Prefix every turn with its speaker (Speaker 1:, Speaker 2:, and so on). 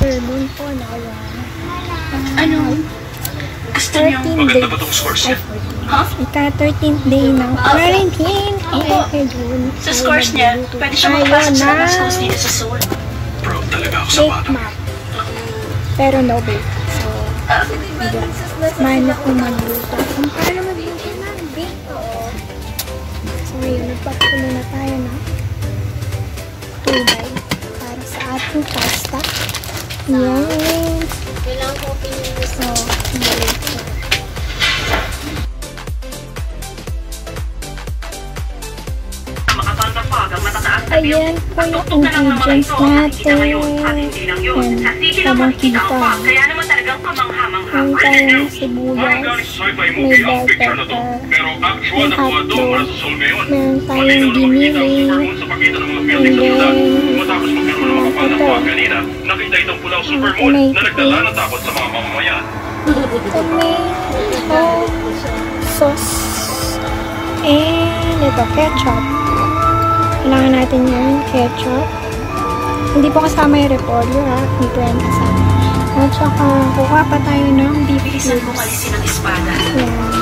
Speaker 1: doon po na wala.
Speaker 2: Ano? Gusto niyo?
Speaker 1: 13th day.
Speaker 2: Ha?
Speaker 1: Ika-13th day ng quarantine. Eh, June.
Speaker 2: Sa scores niya, pwede siya makapasok sa mga schools dito sa Seoul.
Speaker 3: Proud talaga ako sa
Speaker 1: Bake
Speaker 3: bata.
Speaker 1: map. Pero no bake. So, mahal ako magluto. Kung paano magluto ng bake. So, ngayon, nagpapulo na tayo na tubig para sa ating pasta. Yan.
Speaker 4: Kailangan ko pinili.
Speaker 1: So, balik ko. Ayan po yung ingredients natin. Yan, sabang kita. Meron tayong sibuyas, may bell pepper, may hotdog, meron tayong giniling, and then, ito, tomato sauce, and ito, ketchup. Kailangan natin yun, ketchup. Hindi po kasama yung repolyo, ha? Hindi po yan kasama. At saka, kuha pa tayo ng beef cubes.
Speaker 2: Bilisan mo kalisin ang espada.
Speaker 1: Yan.